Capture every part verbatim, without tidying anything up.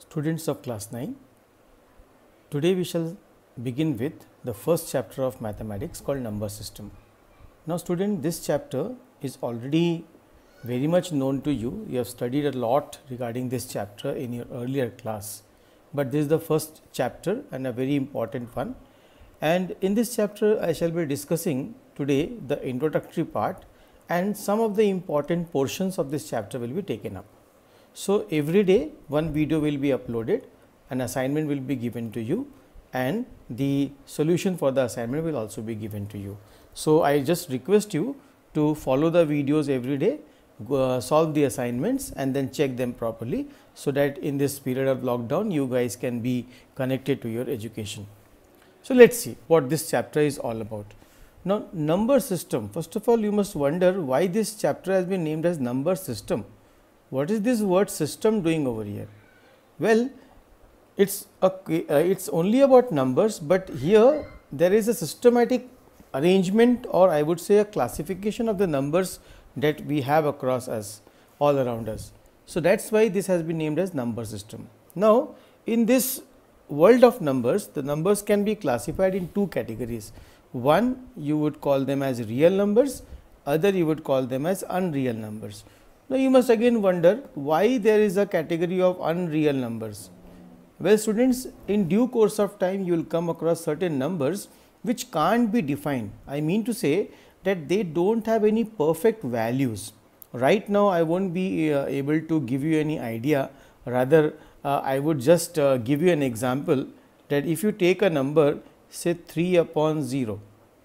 Students of class nine, today we shall begin with the first chapter of mathematics called number system. Now student, this chapter is already very much known to you. You have studied a lot regarding this chapter in your earlier class, but this is the first chapter and a very important one. And in this chapter I shall be discussing today the introductory part, and some of the important portions of this chapter will be taken up. So every day one video will be uploaded, an assignment will be given to you, and the solution for the assignment will also be given to you. So I just request you to follow the videos every day, uh, solve the assignments and then check them properly, so that in this period of lockdown you guys can be connected to your education. So let us see what this chapter is all about. Now number system, first of all you must wonder why this chapter has been named as number system. What is this word system doing over here? Well, it's a, uh, it's only about numbers, but here there is a systematic arrangement, or I would say a classification of the numbers that we have across us, all around us. So that's why this has been named as number system. Now in this world of numbers, the numbers can be classified in two categories. One, you would call them as real numbers, other you would call them as unreal numbers. Now you must again wonder why there is a category of unreal numbers. Well students, in due course of time you will come across certain numbers which can't be defined. I mean to say that they don't have any perfect values. Right now I won't be uh, able to give you any idea, rather uh, I would just uh, give you an example that if you take a number, say three upon zero,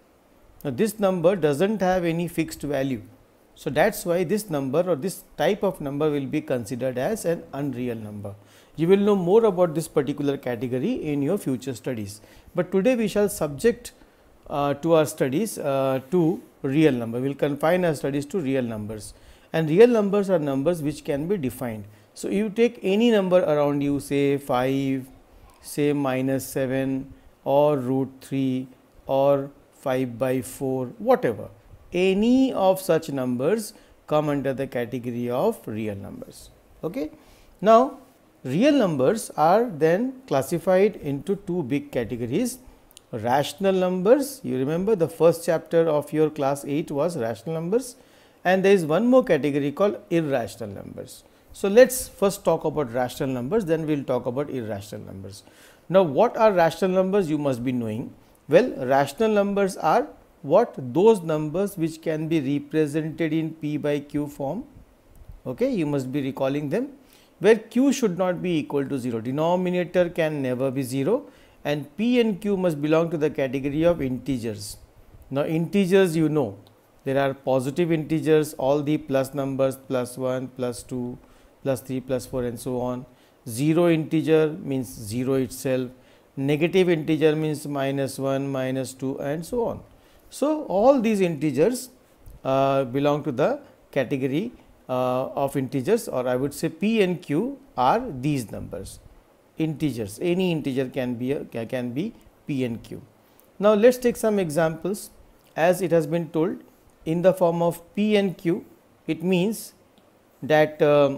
now this number doesn't have any fixed value. So that's why this number or this type of number will be considered as an unreal number. You will know more about this particular category in your future studies, but today we shall subject uh, to our studies uh, to real number. We will confine our studies to real numbers, and real numbers are numbers which can be defined. So you take any number around you, say five, say minus seven, or root three, or five by four, whatever. Any of such numbers come under the category of real numbers. Okay. Now real numbers are then classified into two big categories: rational numbers. You remember the first chapter of your class eight was rational numbers, and there is one more category called irrational numbers. So let us first talk about rational numbers, then we will talk about irrational numbers. Now what are rational numbers? You must be knowing. Well, rational numbers are what? Those numbers which can be represented in P by Q form. Okay, you must be recalling them, where Q should not be equal to zero. Denominator can never be zero, and P and Q must belong to the category of integers. Now integers, you know, there are positive integers, all the plus numbers, plus one, plus two, plus three, plus four and so on. Zero integer means zero itself. Negative integer means minus one, minus two and so on. So all these integers uh, belong to the category uh, of integers, or I would say P and Q are these numbers, integers. Any integer can be a, can be P and Q. Now let us take some examples. As it has been told, in the form of P and Q, it means that um,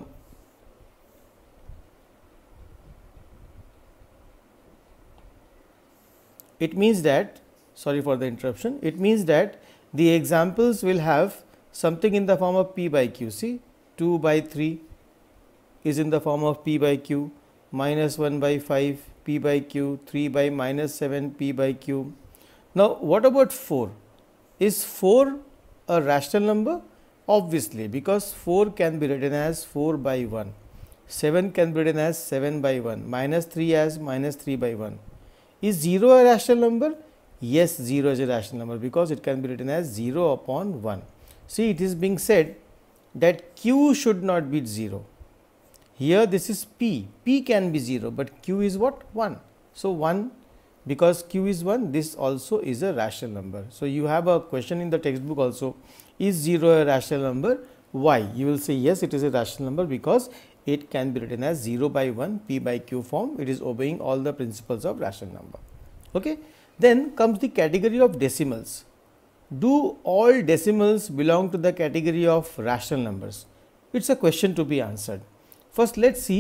it means that sorry for the interruption, it means that the examples will have something in the form of P by Q. See, two by three is in the form of P by Q, minus one by five P by Q, three by minus seven P by Q. Now what about four? Is four a rational number? Obviously, because four can be written as four by one, seven can be written as seven by one, minus three as minus three by one. Is zero a rational number? Yes, zero is a rational number, because it can be written as zero upon one. See, it is being said that Q should not be zero. Here this is P, P can be zero, but Q is what? one. So one, because Q is one, this also is a rational number. So you have a question in the textbook also, is zero a rational number? Why? You will say yes, it is a rational number, because it can be written as zero by one, P by Q form. It is obeying all the principles of rational number. Okay. Then comes the category of decimals. Do all decimals belong to the category of rational numbers? It is a question to be answered. First let us see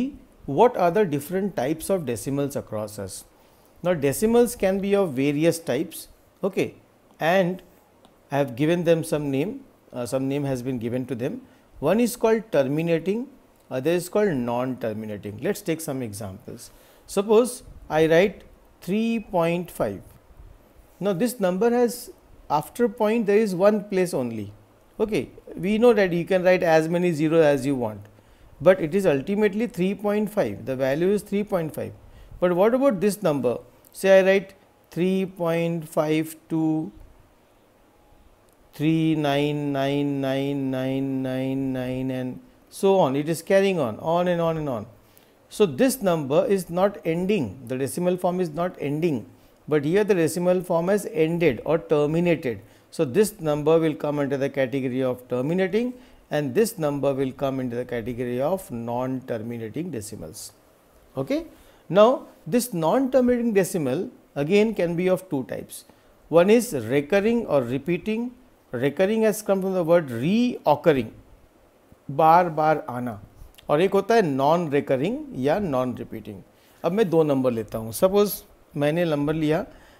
what are the different types of decimals across us. Now decimals can be of various types, okay, and I have given them some name, uh, some name has been given to them. One is called terminating, other is called non-terminating. Let's take some examples. Suppose I write three point five. Now this number has, after point there is one place only, okay. We know that you can write as many zeros as you want, but it is ultimately three point five, the value is three point five. But what about this number? Say I write three point five two three nine nine nine nine nine nine and so on. It is carrying on, on and on and on. So this number is not ending, the decimal form is not ending, but here the decimal form has ended or terminated. So this number will come under the category of terminating, and this number will come into the category of non-terminating decimals. Okay. Now this non-terminating decimal again can be of two types. One is recurring or repeating. Recurring has come from the word reoccurring, बार बार आना, और एक होता है non recurring या non repeating. अब मैं दो number लेता हूँ. सपोज मैंने नंबर लिया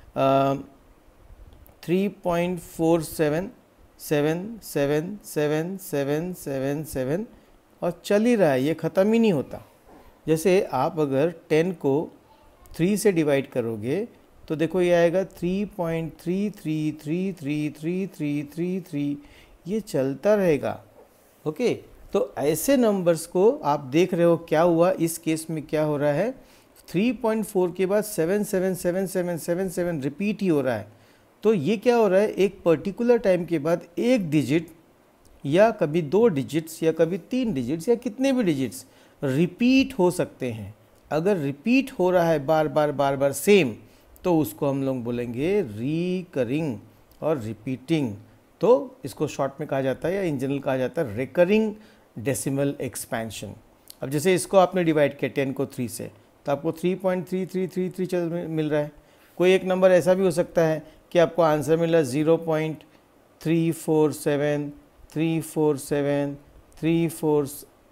three point four seven seven seven seven seven seven seven और चल ही रहा है, ये ख़त्म ही नहीं होता. जैसे आप अगर टेन को थ्री से डिवाइड करोगे तो देखो ये आएगा three point three three three three three three three three, ये चलता रहेगा. Okay okay? तो ऐसे नंबर्स को आप देख रहे हो क्या हुआ इस केस में, क्या हो रहा है, थ्री पॉइंट फोर के बाद seven seven seven seven seven seven repeat ही हो रहा है. तो ये क्या हो रहा है, एक पर्टिकुलर टाइम के बाद एक डिजिट या कभी दो डिजिट्स या कभी तीन डिजिट्स या कितने भी डिजिट्स रिपीट हो सकते हैं. अगर रिपीट हो रहा है बार बार बार बार सेम, तो उसको हम लोग बोलेंगे रिकरिंग और रिपीटिंग. तो इसको शॉर्ट में कहा जाता है या इन जनरल कहा जाता है रिकरिंग डेसिमल एक्सपेंशन. अब जैसे इसको आपने डिवाइड किया टेन को थ्री से, तो आपको three point three three three three चल मिल रहा है. कोई एक नंबर ऐसा भी हो सकता है कि आपको आंसर मिला zero point three four seven three four seven three four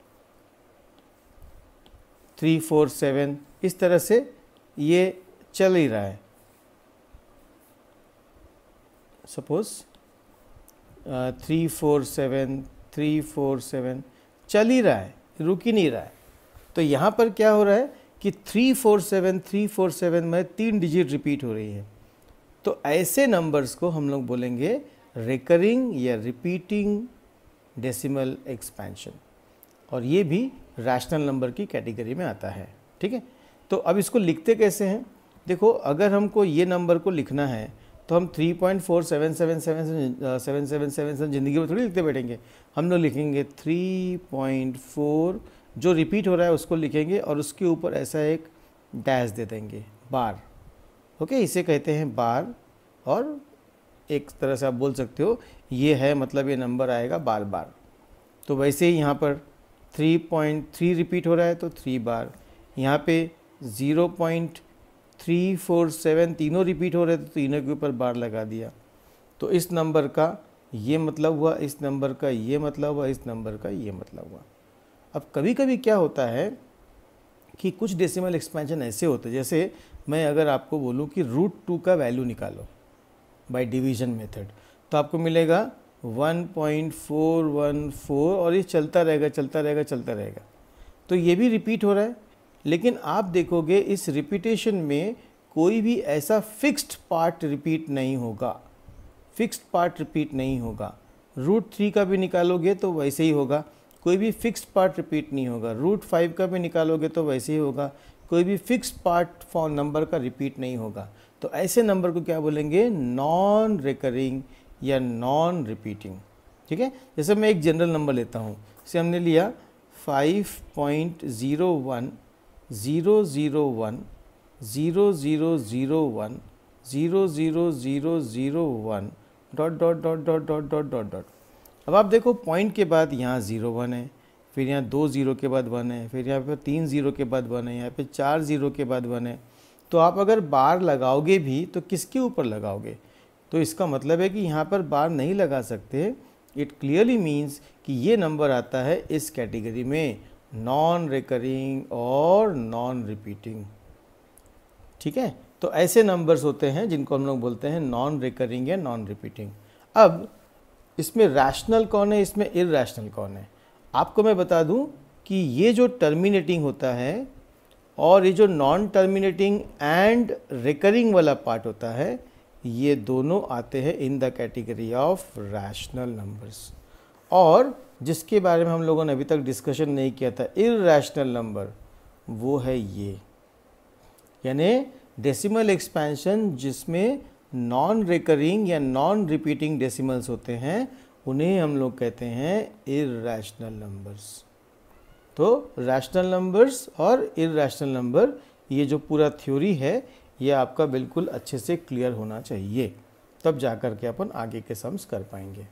three four seven, इस तरह से ये चल ही रहा है. Suppose three four seven three four seven चल ही रहा है, रुक ही नहीं रहा है. तो यहाँ पर क्या हो रहा है कि three four seven three four seven में तीन डिजिट रिपीट हो रही है. तो ऐसे नंबर्स को हम लोग बोलेंगे रिकरिंग या रिपीटिंग डेसिमल एक्सपेंशन, और ये भी रैशनल नंबर की कैटेगरी में आता है. ठीक है. तो अब इसको लिखते कैसे हैं, देखो अगर हमको ये नंबर को लिखना है तो हम three point four seven seven seven seven seven seven seven ज़िंदगी में थोड़ी लिखते बैठेंगे. हम लोग लिखेंगे थ्री पॉइंट फोर, जो रिपीट हो रहा है उसको लिखेंगे और उसके ऊपर ऐसा एक डैश दे देंगे, बार. ओके, इसे कहते हैं बार. और एक तरह से आप बोल सकते हो ये है, मतलब ये नंबर आएगा बार बार. तो वैसे ही यहाँ पर थ्री पॉइंट थ्री रिपीट हो रहा है तो थ्री बार. यहाँ पे zero point three four seven तीनों रिपीट हो रहे थे तो तीनों के ऊपर बार लगा दिया. तो इस नंबर का ये मतलब हुआ, इस नंबर का ये मतलब हुआ, इस नंबर का ये मतलब हुआ. अब कभी कभी क्या होता है कि कुछ डेसिमल एक्सपेंशन ऐसे होते हैं, जैसे मैं अगर आपको बोलूँ कि रूट टू का वैल्यू निकालो बाय डिवीजन मेथड, तो आपको मिलेगा one point four one four और ये चलता रहेगा चलता रहेगा चलता रहेगा. तो ये भी रिपीट हो रहा है, लेकिन आप देखोगे इस रिपीटेशन में कोई भी ऐसा फिक्स्ड पार्ट रिपीट नहीं होगा. फिक्स्ड पार्ट रिपीट नहीं होगा. रूट थ्री का भी निकालोगे तो वैसे ही होगा, कोई भी फिक्स्ड पार्ट रिपीट नहीं होगा. रूट फाइव का भी निकालोगे तो वैसे ही होगा, कोई भी फिक्स्ड पार्ट फॉर नंबर का रिपीट नहीं होगा. तो ऐसे नंबर को क्या बोलेंगे, नॉन रिकरिंग या नॉन रिपीटिंग. ठीक है. जैसे मैं एक जनरल नंबर लेता हूँ, जैसे हमने लिया five point zero one zero zero one zero zero zero one zero zero zero zero one dot dot dot dot dot dot dot dot. अब आप देखो पॉइंट के बाद यहाँ ज़ीरो वन है, फिर यहाँ दो ज़ीरो के बाद वन है, फिर यहाँ पर तीन ज़ीरो के बाद वन है, यहाँ पे चार ज़ीरो के बाद वन है. तो आप अगर बार लगाओगे भी तो किसके ऊपर लगाओगे, तो इसका मतलब है कि यहाँ पर बार नहीं लगा सकते. इट क्लियरली मीन्स कि ये नंबर आता है इस कैटेगरी में, नॉन रिकरिंग और नॉन रिपीटिंग। ठीक है, तो ऐसे नंबर्स होते हैं जिनको हम लोग बोलते हैं नॉन रिकरिंग या नॉन रिपीटिंग। अब इसमें रैशनल कौन है, इसमें इररैशनल कौन है? आपको मैं बता दूं कि ये जो टर्मिनेटिंग होता है और ये जो नॉन टर्मिनेटिंग एंड रिकरिंग वाला पार्ट होता है, ये दोनों आते हैं in the category of rational numbers. और जिसके बारे में हम लोगों ने अभी तक डिस्कशन नहीं किया था, इररैशनल नंबर, वो है ये, यानी डेसिमल एक्सपेंशन जिसमें नॉन रिकरिंग या नॉन रिपीटिंग डेसिमल्स होते हैं, उन्हें हम लोग कहते हैं इररैशनल नंबर्स। तो रैशनल नंबर्स और इररैशनल नंबर, ये जो पूरा थ्योरी है ये आपका बिल्कुल अच्छे से क्लियर होना चाहिए, तब जाकर के अपन आगे के सम्स कर पाएंगे।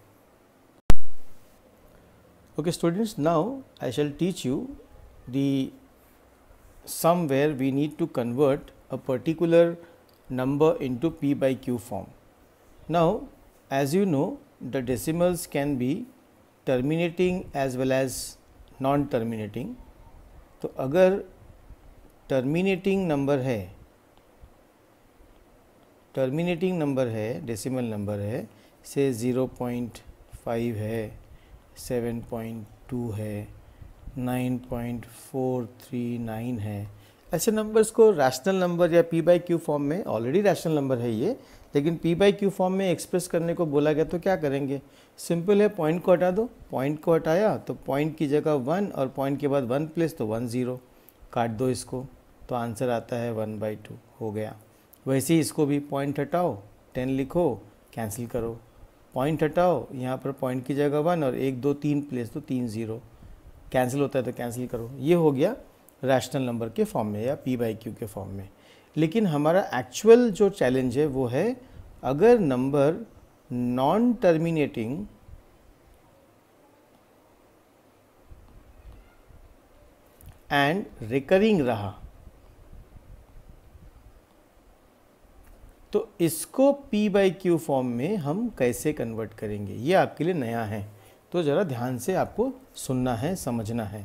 Okay students, now I shall teach you the sum where we need to convert a particular number into p by q form. Now as you know, the decimals can be terminating as well as non terminating. तो अगर terminating number है terminating number है decimal number है, से zero point five है, seven point two है, nine point four three nine है, ऐसे नंबर्स को रैशनल नंबर या पी बाई क्यू फॉर्म में, ऑलरेडी रैशनल नंबर है ये, लेकिन पी बाई क्यू फॉर्म में एक्सप्रेस करने को बोला गया, तो क्या करेंगे? सिंपल है, पॉइंट को हटा दो। पॉइंट को हटाया तो पॉइंट की जगह वन और पॉइंट के बाद वन प्लेस तो वन ज़ीरो, काट दो इसको, तो आंसर आता है वन बाई टू, हो गया। वैसे ही इसको भी पॉइंट हटाओ, टेन लिखो, कैंसिल करो, पॉइंट हटाओ, यहाँ पर पॉइंट की जगह वन और एक दो तीन प्लेस तो तीन ज़ीरो, कैंसिल होता है तो कैंसिल करो। ये हो गया रैशनल नंबर के फॉर्म में या पी बाई क्यू के फॉर्म में। लेकिन हमारा एक्चुअल जो चैलेंज है वो है, अगर number non terminating and recurring रहा तो इसको पी बाई क्यू फॉर्म में हम कैसे कन्वर्ट करेंगे, ये आपके लिए नया है, तो ज़रा ध्यान से आपको सुनना है, समझना है।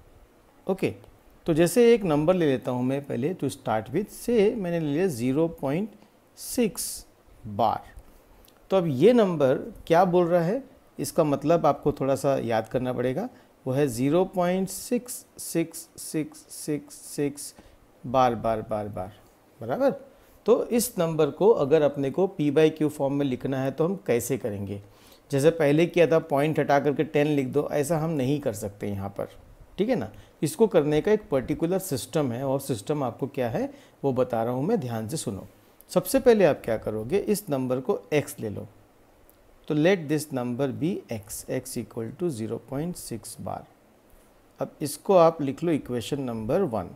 ओके, तो जैसे एक नंबर ले लेता हूँ मैं पहले, टू स्टार्ट विथ, से मैंने ले लिया ज़ीरो पॉइंट सिक्स बार। तो अब ये नंबर क्या बोल रहा है, इसका मतलब आपको थोड़ा सा याद करना पड़ेगा, वो है zero point six six six six six बार बार बार बार, बराबर। तो इस नंबर को अगर अपने को पी बाई क्यू फॉर्म में लिखना है तो हम कैसे करेंगे? जैसे पहले किया था, पॉइंट हटा करके टेन लिख दो, ऐसा हम नहीं कर सकते यहाँ पर, ठीक है ना। इसको करने का एक पर्टिकुलर सिस्टम है, और सिस्टम आपको क्या है वो बता रहा हूँ मैं, ध्यान से सुनो। सबसे पहले आप क्या करोगे, इस नंबर को x ले लो, तो let this number be x, x equal to zero point six बार। अब इसको आप लिख लो इक्वेशन नंबर वन।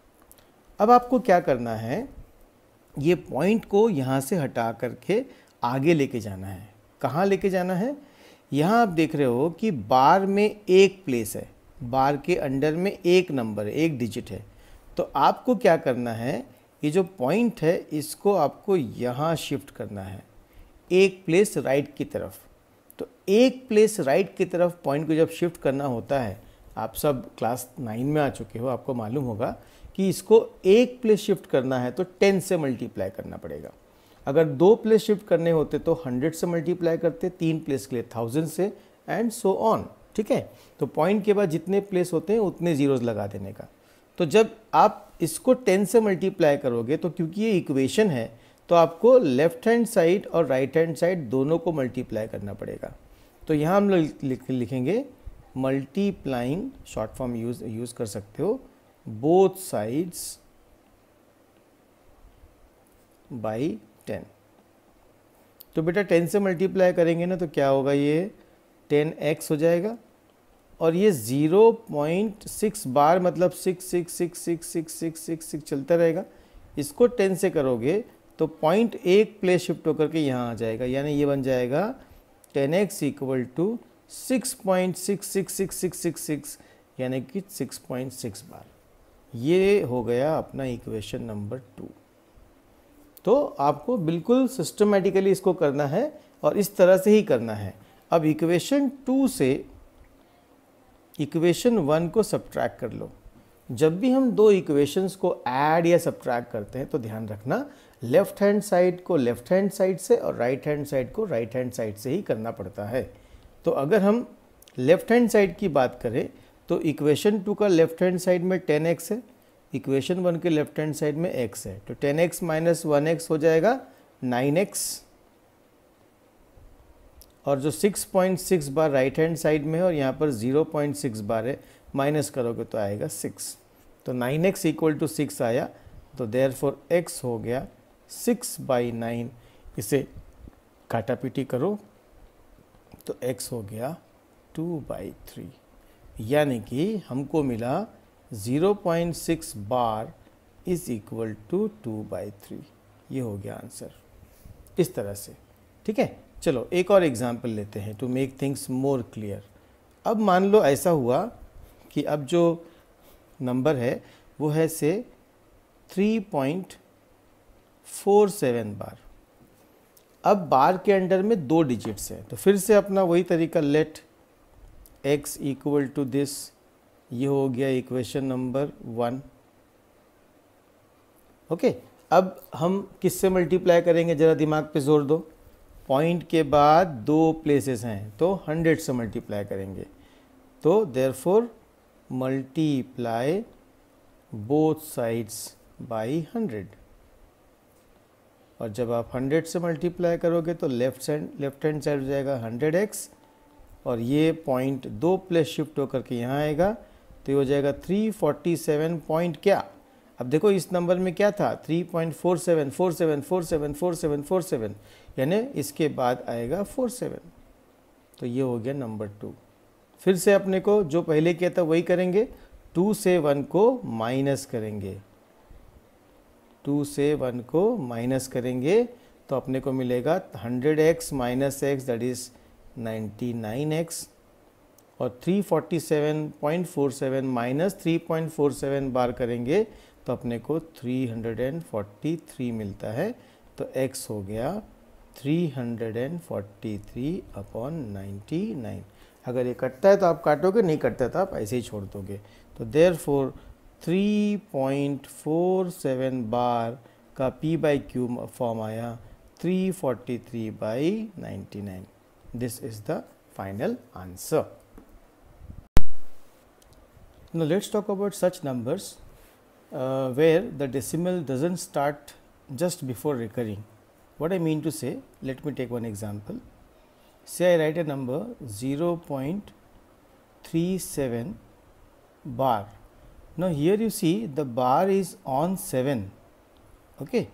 अब आपको क्या करना है, ये पॉइंट को यहाँ से हटा करके आगे लेके जाना है। कहाँ लेके जाना है? यहाँ आप देख रहे हो कि बार में एक प्लेस है, बार के अंडर में एक नंबर है, एक डिजिट है। तो आपको क्या करना है, ये जो पॉइंट है इसको आपको यहाँ शिफ्ट करना है, एक प्लेस राइट की तरफ। तो एक प्लेस राइट की तरफ पॉइंट को जब शिफ्ट करना होता है, आप सब क्लास नाइन में आ चुके हो, आपको मालूम होगा कि इसको एक प्लेस शिफ्ट करना है तो टेन से मल्टीप्लाई करना पड़ेगा। अगर दो प्लेस शिफ्ट करने होते तो हंड्रेड से मल्टीप्लाई करते, तीन प्लेस के लिए थाउजेंड से, एंड सो ऑन, ठीक है। तो पॉइंट के बाद जितने प्लेस होते हैं उतने जीरोज लगा देने का। तो जब आप इसको टेन से मल्टीप्लाई करोगे, तो क्योंकि ये इक्वेशन है तो आपको लेफ्ट हैंड साइड और राइट हैंड साइड दोनों को मल्टीप्लाई करना पड़ेगा। तो यहाँ हम लोग लिखेंगे multiplying, short form use use कर सकते हो, बोथ साइड्स बाई टेन। तो बेटा टेन से मल्टीप्लाई करेंगे ना तो क्या होगा, ये टेन एक्स हो जाएगा, और ये ज़ीरो पॉइंट सिक्स बार मतलब six six six six six six six six चलता रहेगा। इसको टेन से करोगे तो पॉइंट एक प्लेस शिफ्ट होकर के यहाँ आ जाएगा, यानी ये बन जाएगा ten x equal to six point six six six six six six, यानी कि सिक्स पॉइंट सिक्स बार। ये हो गया अपना इक्वेशन नंबर टू। तो आपको बिल्कुल सिस्टमेटिकली इसको करना है और इस तरह से ही करना है। अब इक्वेशन टू से इक्वेशन वन को सब्ट्रैक्ट कर लो। जब भी हम दो इक्वेशंस को ऐड या सब्ट्रैक्ट करते हैं तो ध्यान रखना लेफ्ट हैंड साइड को लेफ्ट हैंड साइड से और राइट हैंड साइड को राइट हैंड साइड से ही करना पड़ता है। तो अगर हम लेफ्ट हैंड साइड की बात करें तो इक्वेशन टू का लेफ्ट हैंड साइड में टेन एक्स है, इक्वेशन वन के लेफ्ट हैंड साइड में x है, तो ten x minus one x हो जाएगा नाइन एक्स, और जो सिक्स पॉइंट सिक्स बार राइट हैंड साइड में है और यहाँ पर ज़ीरो पॉइंट सिक्स बार है, माइनस करोगे तो आएगा सिक्स। तो nine x equal to six आया, तो देयरफॉर x हो गया सिक्स बाई नाइन। इसे काटा पीटी करो तो x हो गया टू बाई थ्री, यानी कि हमको मिला ज़ीरो पॉइंट सिक्स बार is equal to two by three. ये हो गया आंसर इस तरह से। ठीक है, चलो एक और एग्जाम्पल लेते हैं to make things more clear. अब मान लो ऐसा हुआ कि अब जो नंबर है वो है से थ्री पॉइंट फोर सेवन बार। अब बार के अंडर में दो डिजिट्स हैं, तो फिर से अपना वही तरीका, let x equal to this, ये हो गया इक्वेशन नंबर वन। ओके, अब हम किससे मल्टीप्लाई करेंगे, जरा दिमाग पे जोर दो। पॉइंट के बाद दो प्लेसेस हैं तो हंड्रेड से मल्टीप्लाई करेंगे, तो therefore multiply both sides by hundred. और जब आप हंड्रेड से मल्टीप्लाई करोगे तो left side left hand side हो जाएगा हंड्रेड एक्स, और ये पॉइंट दो प्लेस शिफ्ट होकर के यहाँ आएगा, तो ये हो जाएगा थ्री फोर्टी सेवन पॉइंट क्या। अब देखो इस नंबर में क्या था, three point four seven four seven four seven four seven four seven, यानी इसके बाद आएगा फोर सेवन, तो ये हो गया नंबर टू। फिर से अपने को जो पहले किया था वही करेंगे, टू से वन को माइनस करेंगे, टू से वन को माइनस करेंगे तो अपने को मिलेगा hundred x minus x that is ninety nine x, और three forty seven point four seven minus three point four seven बार करेंगे तो अपने को थ्री हंड्रेड फोर्टी थ्री मिलता है, तो x हो गया three hundred forty three upon ninety nine. अगर ये कटता है तो आप काटोगे, नहीं कटता तो आप ऐसे ही छोड़ दोगे। तो therefore three point four seven बार का p बाई क्यू फॉर्म आया three forty three by ninety nine. This is the final answer. Now let's talk about such numbers uh, where the decimal doesn't start just before recurring. What I mean to say, let me take one example. Say I write a number zero point three seven bar. Now here you see the bar is on seven. Okay.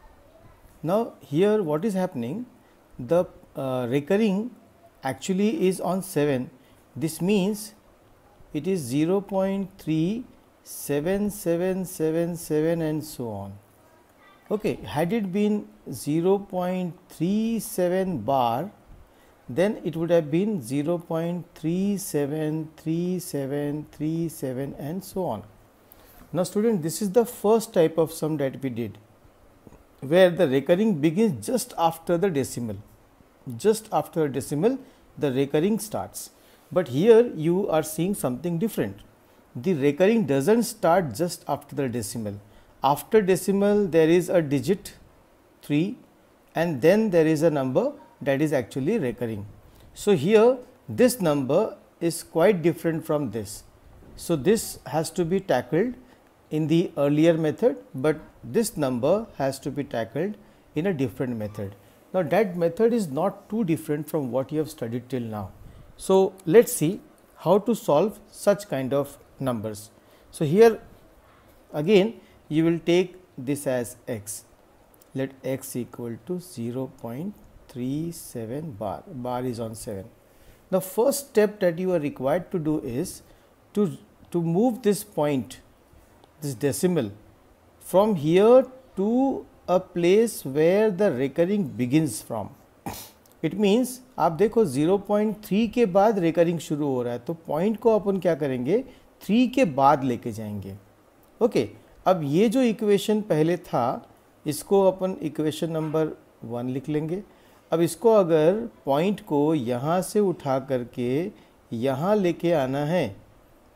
Now here what is happening? The uh, recurring actually is on seven. This means it is zero point three seven seven seven seven and so on. Okay, had it been zero point three seven bar, then it would have been zero point three seven three seven three seven and so on. Now student, this is the first type of sum that we did, where the recurring begins just after the decimal. Just after decimal the recurring starts. But here you are seeing something different. The recurring doesn't start just after the decimal. After decimal there is a digit three, and then there is a number that is actually recurring. So here this number is quite different from this. So this has to be tackled in the earlier method, but this number has to be tackled in a different method. Now that method is not too different from what you have studied till now. So let's see how to solve such kind of numbers. So here again you will take this as x. Let x equal to zero point three seven bar. Bar is on seven. The first step that you are required to do is to, to move this point, this decimal, from here to a place where the recurring begins from. It means आप देखो zero point three के बाद recurring शुरू हो रहा है, तो point को अपन क्या करेंगे, थ्री के बाद लेके जाएंगे. ओके, अब ये जो इक्वेशन पहले था इसको अपन इक्वेशन नंबर वन लिख लेंगे. अब इसको अगर पॉइंट को यहाँ से उठा करके यहाँ लेके आना है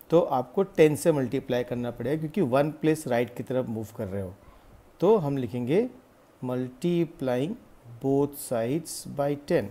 तो आपको टेन से मल्टीप्लाई करना पड़ेगा, क्योंकि वन प्लेस राइट की तरफ मूव कर रहे हो। तो हम लिखेंगे multiplying both sides by ten.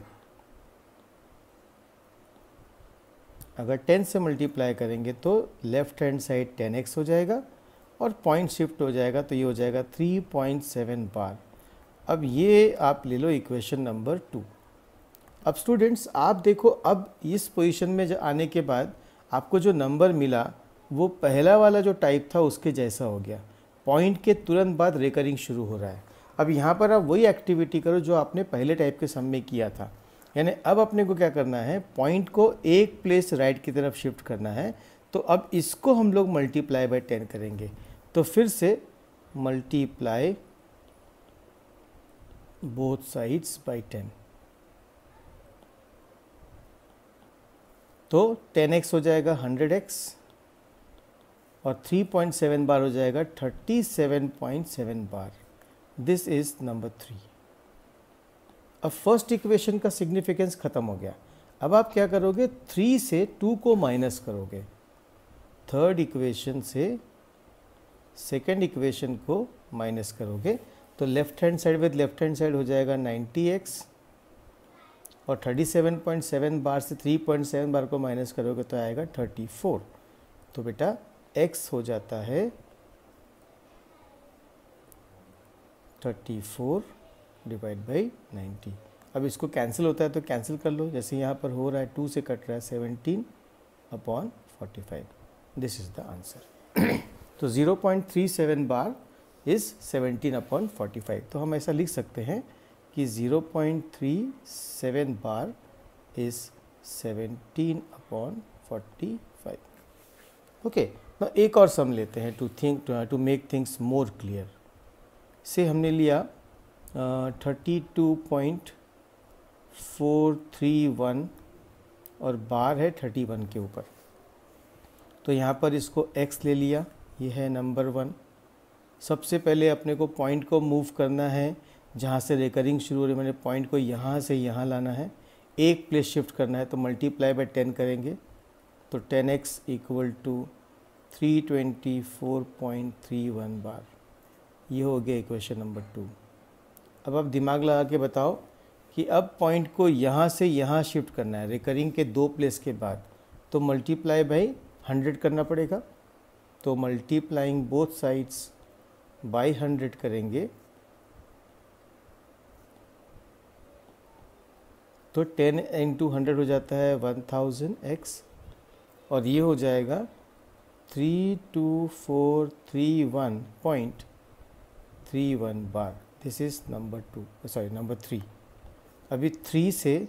अगर टेन से मल्टीप्लाई करेंगे तो left hand side ten x हो जाएगा और पॉइंट शिफ्ट हो जाएगा, तो ये हो जाएगा थ्री पॉइंट सेवन बार। अब ये आप ले लो इक्वेशन नंबर टू। अब स्टूडेंट्स आप देखो, अब इस पोजीशन में जो आने के बाद आपको जो नंबर मिला वो पहला वाला जो टाइप था उसके जैसा हो गया। पॉइंट के तुरंत बाद रिकरिंग शुरू हो रहा है। अब यहाँ पर आप वही एक्टिविटी करो जो आपने पहले टाइप के सम में किया था, यानी अब अपने को क्या करना है, पॉइंट को एक प्लेस राइट की तरफ शिफ्ट करना है। तो अब इसको हम लोग मल्टीप्लाई बाय टेन करेंगे। तो फिर से multiply both sides by ten, तो टेन एक्स हो जाएगा हंड्रेड एक्स और थ्री पॉइंट सेवन बार हो जाएगा थर्टी सेवन पॉइंट सेवन बार। This is number three. अब फर्स्ट इक्वेशन का सिग्निफिकेंस खत्म हो गया। अब आप क्या करोगे, थ्री से टू को माइनस करोगे, थर्ड इक्वेशन से सेकेंड इक्वेशन को माइनस करोगे, तो left hand side with left hand side हो जाएगा नाइन्टी एक्स और थर्टी सेवन पॉइंट सेवन बार से थ्री पॉइंट सेवन बार को माइनस करोगे तो आएगा थर्टी फोर। तो बेटा x हो जाता है thirty four divide by ninety. अब इसको कैंसिल होता है तो कैंसिल कर लो, जैसे यहाँ पर हो रहा है टू से कट रहा है seventeen upon forty five. This is the answer. तो zero point three seven bar is seventeen upon forty five. तो हम ऐसा लिख सकते हैं कि zero point three seven bar is seventeen upon forty five. Okay, ना एक और सम लेते हैं to think to make things more clear. से हमने लिया thirty two point four three one और बार है थर्टी वन के ऊपर। तो यहाँ पर इसको x ले लिया, ये है नंबर वन। सबसे पहले अपने को पॉइंट को मूव करना है, जहाँ से रिकरिंग शुरू हो रही है, मैंने पॉइंट को यहाँ से यहाँ लाना है, एक प्लेस शिफ्ट करना है, तो मल्टीप्लाई बाय टेन करेंगे तो ten x equal to three twenty four point three one bar. ये हो गया इक्वेशन नंबर टू। अब आप दिमाग लगा के बताओ कि अब पॉइंट को यहाँ से यहाँ शिफ्ट करना है रिकरिंग के दो प्लेस के बाद, तो मल्टीप्लाई बाई हंड्रेड करना पड़ेगा। तो multiplying both sides by hundred करेंगे तो टेन इंटू हंड्रेड हो जाता है वन थाउजेंड एक्स और ये हो जाएगा three two four three one point three one bar. This is number two, sorry number three. अभी थ्री से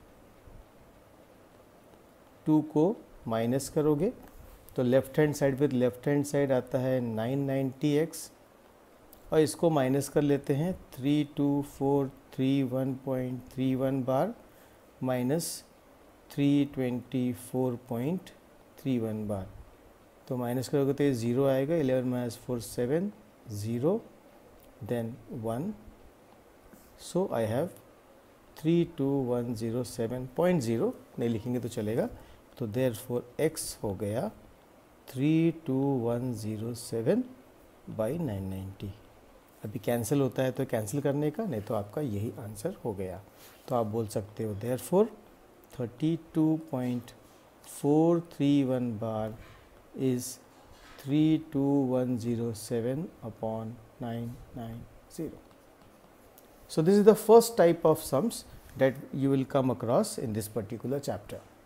टू को माइनस करोगे तो left hand side with left hand side आता है नाइन नाइन्टी एक्स और इसको माइनस कर लेते हैं three two four three one point three one bar minus three twenty four point three one bar. तो माइनस करोगे तो ये ज़ीरो आएगा, eleven minus four seven, zero then one. So I have three two one zero seven point zero, नहीं लिखेंगे तो चलेगा। तो देयर फोर एक्स हो गया three two one zero seven by nine ninety. अभी कैंसिल होता है तो कैंसिल करने का, नहीं तो आपका यही आंसर हो गया। तो आप बोल सकते हो therefore thirty two point four three one bar is three two one zero seven upon nine nine zero. So this is the first type of sums that you will come across in this particular chapter.